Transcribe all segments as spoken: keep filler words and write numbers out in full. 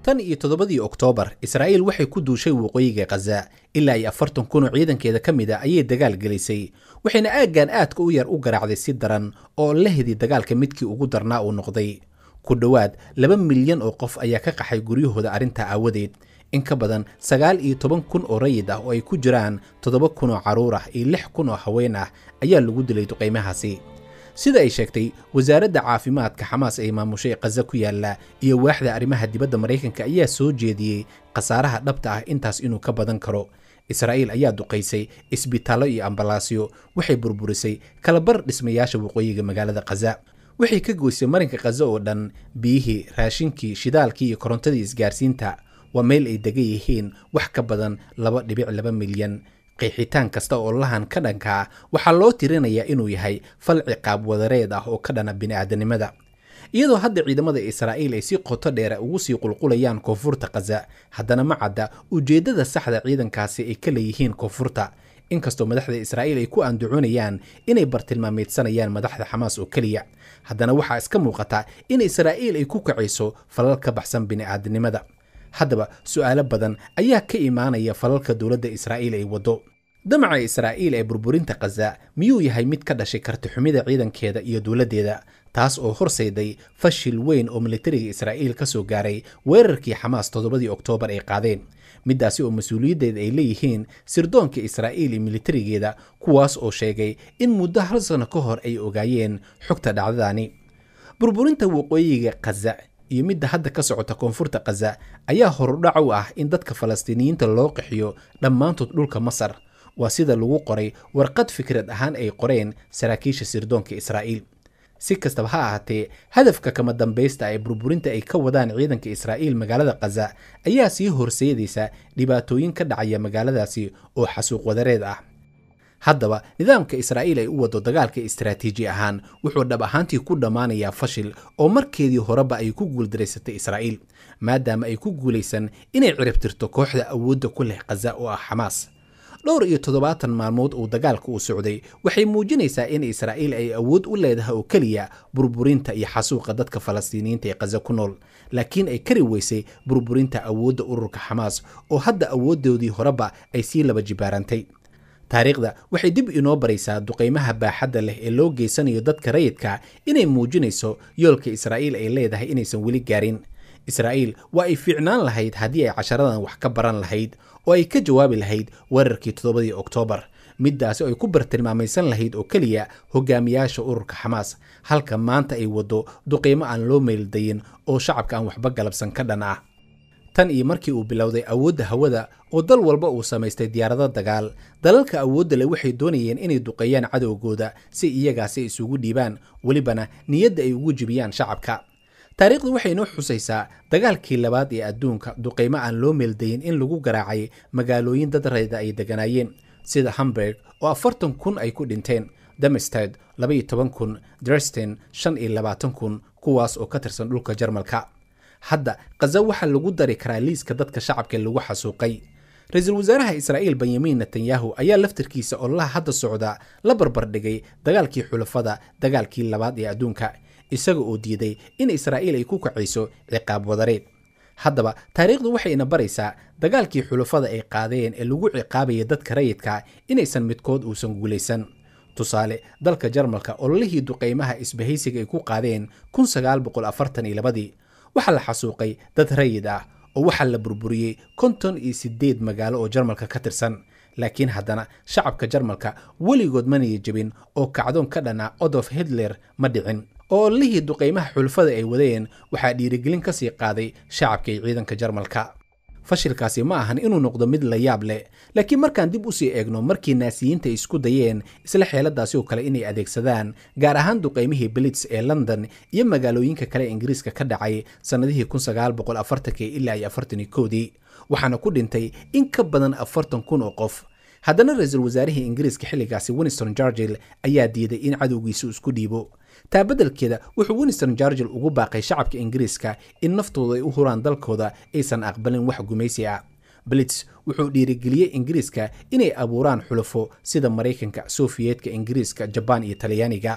tan iyo toddobadii Oktoobar Israa'iil waxay ku duushay waqooyiga Gaza ilaa ay afartan kun oo ciidankeeda ka mid ah ayay dagaal gelisay waxayna aaggan aadka u yar u garaacday si daran oo la hedi dagaalka midkii ugu darnaa uu noqday ku dhawaad laba milyan oo qof ayaa ka qaxay guryahooda arrinta aawadeed in ka badan sagaal iyo toban kun oo rayid ah oo ay ku jiraan toddoba kun oo caruur ah iyo lix kun oo haween ah ayaa lagu dilay duqeymahaasi sida ay sheegtay wasaaradda caafimaadka Xamaas ee maamushay Gaza ku yaala iyo waaxda arrimaha dibadda Mareykanka ayaa soo jeediyay qasaaraha dhabta ah intaas inuu ka badan karo Israa'iil ayaa duqeysay isbitaallo iyo ambalaasyo waxay burburisay kala bar dhismayaasha waqooyiga magaalada Gaza waxay ka goysay marinka Gaza oo dhan biyihii raashinkii shidaalkii iyo korontadii isgaarsiinta waa meel ay degan yihiin wax ka badan laba dhibic laba milyan qeexitaan kasta oo lahan ka dhanka waxaa loo tirinayaa inuu yahay fal ciqaab wadareed ah oo ka dhana bini'aadanimada iyadoo hadda ciidamada Israa'iil ay si qoto dheer ugu sii qulqulayaan koonfurta Gaza haddana ma cadda ujeedada saxda ciidankaasi ay ka leeyihiin koonfurta inkastoo madaxda Israa'iil ay ku anducoonayaan inay bartilmaameedsanayaan madaxda Xamaas oo kaliya haddana waxaa iska muuqata in Israa'iil ay ku kacayso falal ka baxsan bini'aadanimada haddaba su'aalo badan ayaa ka imaanaya falalka dowladda Israa'iil ay wado damaca Israa'iil ee burburinta Gaza miyuu yahay mid ka dhashay karti xumida ciidankeeda iyo dowladdeeda taas oo horseeday fashil weyn oo militariga Israa'iil ka soo gaaray weerarkii Xamaas toddobadii Oktoobar ay qaadeen midaasi oo mas'uuliyaddeeda ay leeyihiin sirdoonka Israa'iil iyo militarigeeda kuwaas oo sheegay in muddo hal sano ka hor ay ogaayeen xogta dhacdadaani burburinta waqooyiga Gaza iyo midda hadda ka socota koonfurta Gaza ayaa horudhac u ah in dadka Falastiiniyiinta loo qaxiyo dhammaantood dhulka Masar waa sida lagu qoray warqad fikrad ahaan ay qoreen saraakiisha sirdoonka Israa'iil si kastaba ha ahaatee hadafka kama dambaysta ee burburinta ay ka wadaan ciidanka Israa'iil magaalada Gaza ayaa sii horseedaysa dhibaatooyin ka dhacaya magaaladaasi oo xasuuq wadareed ah haddaba nidaamka Israa'iil ay u wado dagaalka istiraatiiji ahaan wuxuu dhab ahaantii ku dhamaanayaa fashil oo markeedii horeba ay ku guuldareysatay Israa'iil maadaama ay ku guuleysan inay ciribtirto kooxda awoodda ku leh Gaza oo ah Xamaas dhowr iyo toddobaatan maalmood uu dagaalku u socday waxay muujinaysaa in Israa'iil ay awood u leedahay oo kaliya burburinta iyo xasuuqa dadka Falastiiniyiinta ee Gaza ku nool laakiin ay kari weysay burburinta awoodda ururka Xamaas oo hadda awooddoodii horeba ay sii laba jibaarantay taariikhda waxay dib inoo baraysaa duqeymaha baaxadda leh ee loo geysanayo dadka rayidka inay muujinayso yoolka Israa'iil ay leedahay inaysan weli gaarin Israa'iil waa ay fiicnaan lahayd haddii ay casharadan wax ka baran lahayd oo ay ka jawaabi lahayd weerarkii toddobadii Oktoobar midaasi oo ay ku bartilmaamaysan lahayd oo kaliya hogaamiyaasha ururka Xamaas halka maanta ay wado duqeymo aan loo meeldayin oo shacabka aan waxba galabsan ka dhan ah tan iyo markii uu bilowday awoodda hawada oo dal walba uu samaystay diyaarado dagaal dalalka awoodda leh waxay doonayeen inay duqeeyaan cadowgooda si iyagaasi isugu dhiibaan walibana niyadda ay ugu jibiyaan shacabka taariikhdu waxay noo xusaysaa dagaalkii labaad ee adduunka duqeymo aan loo meeldayin in lagu garaacay magaalooyin dad rayda ay deganaayeen sida Hamburg oo afartan kun ay ku dhinteen Darmstadt laba iyo toban kun Dresden shan iyo labaatan kun kuwaas oo ka tirsan dhulka Jarmalka hadda Gaza waxa lagu dari karaa liiska dadka shacabka lagu xasuuqay ra'iisul wasaaraha Israa'iil Benjamin Netanyahu ayaa laftirkiisa oo la hadda socda la barbar dhigay dagaalkii xulafada dagaalkii labaad ee adduunka isaga oo diiday in Israa'iil ay ku kacayso ciqaab wadareed haddaba taariikhdu waxayna baraysaa dagaalkii xulafada ay qaadeen ee lagu ciqaabayay dadka rayidka inaysan midkood uusan guuleysan tusaale dalka Jarmalka oo lihii duqeymaha isbahaysiga ay ku qaadeen kun sagaal boqol afartan iyo laba waxa la xasuuqay dad rayid ah oo waxa la burburiyay konton iyo sideed magaalo oo Jarmalka ka tirsan laakiin haddana shacabka Jarmalka weligood ma niyajabin oo kacdoon ka dhana Adolf Hitler ma dhicin oo lihii duqeymaha xulfada ay wadeen waxaa dhiirigelin ka sii qaaday shacabka iyo ciidanka Jarmalka fashilkaasi ma ahan inuu noqdo mid la yaab leh laakiin markaan dib u sii eegno markii naasiyiinta isku dayeen isla xeeladaasi oo kale inay adeegsadaan gaar ahaan duqeymihii Blitz ee London iyo magaalooyinka kale Ingiriiska ka dhacay sanadihii kun sagaal boqol afartan ilaa afartan iyo kow waxaana ku dhintay in ka badan afartan kun oo qof haddana ra'iisul wasaarihii Ingiriiska xilligaasi Winston Churchill ayaa diiday in cadowgiisu isku dhiibo taa beddelkeeda wuxuu Winston Churchill ugu baaqay shacabka Ingiriiska in naftooda ay u huraan dalkooda aysan aqbalin wax gumaysi ah Blitz wuxuu dhiirigeliyay Ingiriiska inay abuuraan xulafo sida Mareykanka, Sofiyeetka, Ingiriiska, Japan iyo Talyaaniga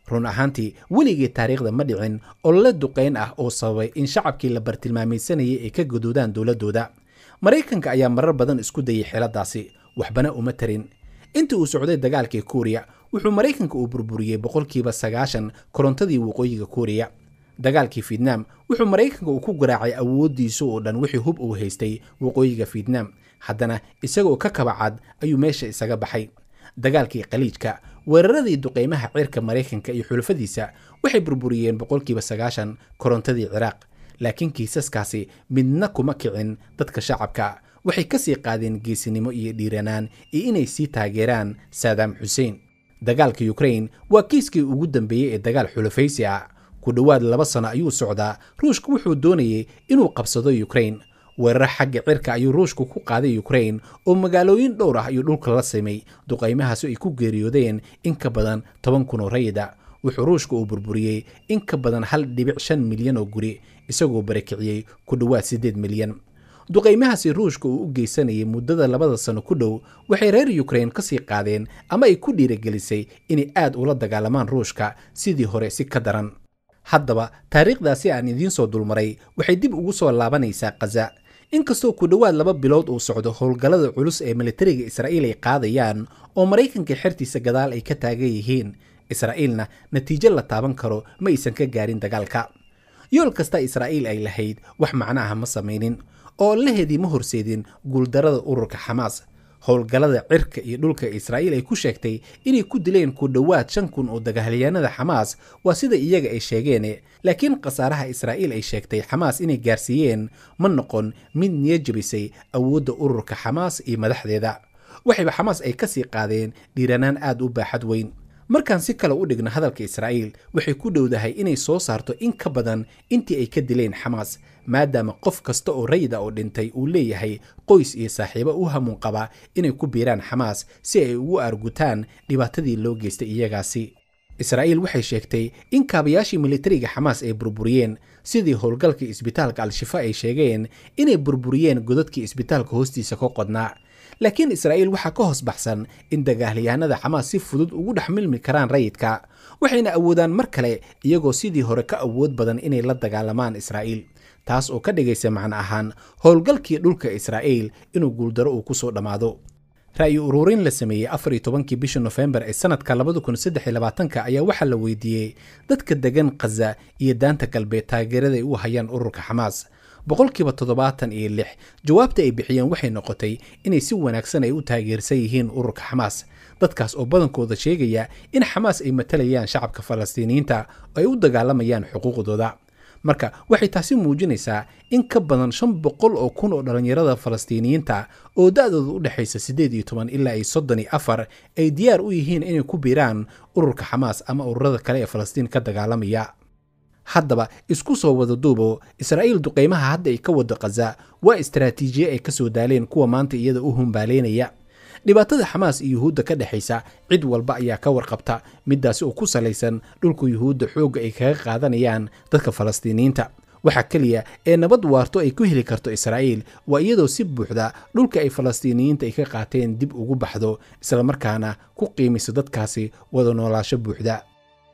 run ahaantii weligii taariikhda ma dhicin oo la duqeyn ah oo sababay in shacabkii la bartilmaamaysanayay ay ka gadoodaan dowladooda. Maraykanka ayaa marar badan isku dayay xeeladaasi, waxbana uma tarin. intii uu socday dagaalkii Kuuriya, wuxuu Maraykanka uu burburiyay boqolkiiba sagaashan korontadii waqooyiga Kuuriya. dagaalkii Vietnam wuxuu Maraykanka uu ku garaacay awoodiisa oo dhan wixii hub uu haystay waqooyiga Vietnam, haddana isagoo ka kabacad ayuu meesha isaga baxay. dagaalkii Khaliijka, weeraradii duqeymaha cirka Maraykanka iyo xulafadiisa waxay burburiyeen boqolkiiba sagaashan korontadii Ciraaq, laakiin kiisaskaasi midna kuma kicin dadka shacabka. waxay ka sii qaadeen geesinimo iyo dhiiranaan iyo inay sii taageeraan Saddam Hussein. dagaalka Ukraine waa kiiskii ugu dambeeyay ee dagaal xulafaysi ah. ku dhawaad laba sano ayuu socdaa. Ruushku wuxuu doonayay inuu qabsado Ukraine. weerar xagga cirka ayuu Ruushku ku qaaday Ukraine oo magaalooyin dhowr ah ayuu dhulka la simay. duqeymahaas ay ku geeriyoodeen in ka badan toban kun oo rayid ah. wuxuu Ruushku uu burburiyay in ka badan hal dhibic shan milyan oo guri, isagoo barakiciyay ku dhawaad siddeed milyan. duqeymahaasi Ruushku uu u geysanayay muddada labada sano ku dhow waxay reer Ukraine ka sii qaadeen ama ay ku dhiirigelisay inay aad ula dagaalamaan Ruushka sidii hore si ka daran. haddaba taariikhdaasi aan idiin soo dulmaray waxay dib ugu soo laabanaysaa Gaza. inkastoo ku dhawaad laba bilood uu socdo howlgallada culus ee militariga Israa'iil ay qaadayaan oo Maraykanka xertiisa gadaal ay ka taagan yihiin, Israa'iilna natiijo la taaban karo ma aysan ka gaarin dagaalka. yool kasta Israa'iil ay lahayd wax macnaha ma samaynin oo laheedii ma horseedin guuldarada ururka Xamaas. howlgallada cirka iyo dhulka Israa'iil ay ku sheegtay inay ku dileen ku dhawaad shan kun oo dagaalyahanada Xamaas waa sida iyaga ay sheegeen, laakiin khasaaraha Israa'iil ay sheegtay Xamaas inay gaarsiiyeen ma noqon mid niyad jabisay awoodda ururka Xamaas iyo madaxdeeda. waxayba Xamaas ay ka sii qaadeen dhiiranaan aad u baaxad weyn. markaan si kale u dhigno hadalka Israa'iil, waxay ku dhowdahay inay soo saarto in ka badan intii ay ka dileen Xamaas, maadaama qof kasta oo rayid ah oo dhintay uu leeyahay qoys iyo saaxiibo u hamuun qaba inay ku biiraan Xamaas si ay ugu argutaan dhibaatadii loo geystay iyagaasi. Israa'iil waxay sheegtay in kaabayaashii militariga Xamaas ay burburiyeen, sidii howlgalka isbitaalka Al-Shifa ay sheegeen inay burburiyeen godadkii isbitaalka hoostiisa ka qodnaa. laakiin Israa'iil waxaa ka hoos baxsan in dagaalyahanada Xamaas si fudud ugu dhex milmi karaan rayidka, waxayna awoodaan mar kale iyagoo sidii hore ka awood badan inay la dagaalamaan Israa'iil, taas oo ka dhigaysa macno ahaan howlgalkii dhulka Israa'iil inuu guuldaro uu ku soo dhammaado. ra'yi ururin la sameeyay afar iyo tobankii bisha November ee sanadka laba kun saddex iyo labaatanka ayaa waxaa la weydiiyey dadka degan Gaza iyo daanta galbeed taageerada ay u hayaan ururka Xamaas. boqolkiiba toddobaatan iyo lix jawaabta ay bixiyeen waxay noqotay inay si wanaagsan ay u taageersan yihiin ururka Xamaas. dadkaas oo badankooda sheegaya in Xamaas ay matalayaan shacabka Falastiiniyiinta oo ay u dagaalamayaan xuquuqdooda. marka waxay taasi muujinaysaa in ka badan shan boqol oo kun oo dhalinyarada Falastiiniyiinta oo da'doodu u dhaxaysa siddeed iyo toban ilaa iyo soddon iyo afar ay diyaar u yihiin inay ku biiraan ururka Xamaas ama ururada kale ee Falastiin ka dagaalamaya. haddaba isku soo wada duubo, Israa'iil duqeymaha hadda ay ka wado Gaza waa istaraatiijiye ay ka soo daaleen kuwa maanta iyada u humbaaleynaya. dhibaatada Xamaas iyo Yuhuudda ka dhaxaysa cid walba ayaa ka warqabta, midaasi oo ku salaysan dhulka Yuhuudda xoogga ay kaga qaadanayaan dadka Falastiiniyiinta. waxa kaliya ee nabad waarto ay ku heli karto Israa'iil waa iyadoo si buuxda dhulka ay Falastiiniyiinta ay ka qaateen dib ugu baxdo, isla markaana ku qiimiso dadkaasi wada noolaansho buuxda.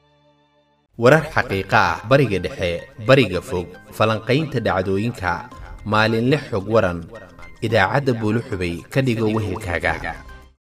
warar xaqiiqo ah, bariga dhexe, bariga fog, falanqaynta dhacdooyinka, maalinle xog waran, idaacadda Buuluxubay ka dhigo wehelkaaga.